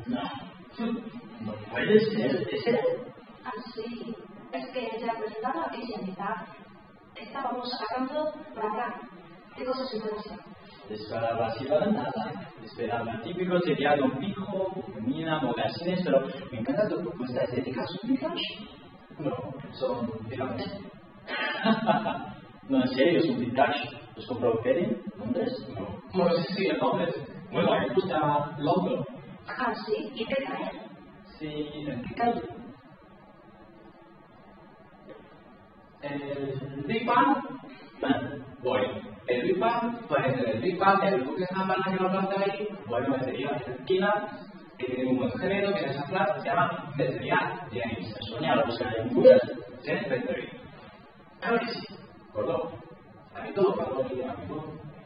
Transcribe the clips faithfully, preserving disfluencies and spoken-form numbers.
No, no puede ser, ¿es él? Ah, sí, es que se ha presentado aquí sin mitad. Estábamos hablando para hablar de cosas sin conocer. Esperaba así para nada. Esperaba típico sería un pijo, mina, mogasines, pero me encanta tu propuesta estética. ¿Son vintage? No, son vintage. No, en serio, es un vintage. ¿Los compró usted en Londres? No. Bueno, sí, sí, en Londres. Bueno, me gusta Londres. Ah, sí, ¿y qué trae? Sí, ¿en qué calle? El Big Bang. Voy. El Big Bang, pues el Big Bang, el buque de la que lo planta ahí, bueno, sería en la esquina, que tiene un buen género, que en esa plaza se llama Becerría James. Soñar a buscar en Google. James Becerría. Claro que sí, perdón. A mí todo, perdón, y a mí todo.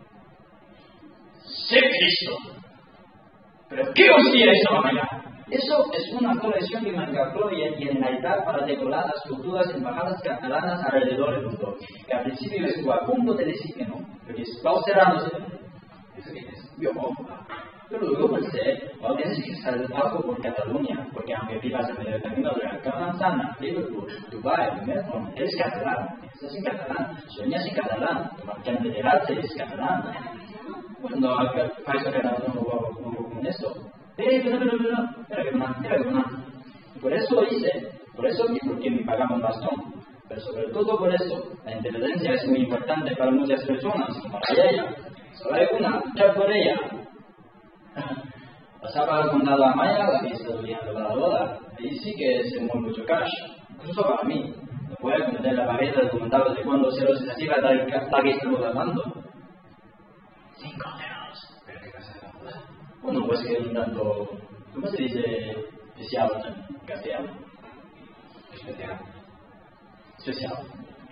¡Sí, Cristo! ¿Pero qué hostia es eso, amiga? Eso es una colección de mangafloria y enlaitar para decorar las futuras embajadas catalanas alrededor del mundo. Que al principio estuvo a punto de decir que no, porque estaba cerrándose. ¿Eso qué es? Yo, pero luego pensé, no tienes que saber algo por Cataluña, porque aunque vivas en el camino de la manzana, Liverpool, Dubái, Melbourne, eres catalán, estás en catalán, sueñas en catalán, tu marchante de edad es catalán. Bueno, para eso que no tengo con eso. Eh, pero, pero, pero, espera que no, espera que no. Por eso lo hice, por eso y porque me pagaban bastón. Pero sobre todo por eso, la inteligencia es muy importante para muchas personas, como para ella. Solo hay una, luchar por ella. Pasaba al condado a Maya, la fiesta de la boda. Ahí sí que se mueve mucho cash, incluso para mí. No puedo meter la pared de comentarios de cuando se los necesita dar el que estamos hablando. Cinco euros. ¿Pero qué casa de la boda? Bueno, pues que es un tanto, ¿cómo se dice? Especial en castellano. Especial. Especial.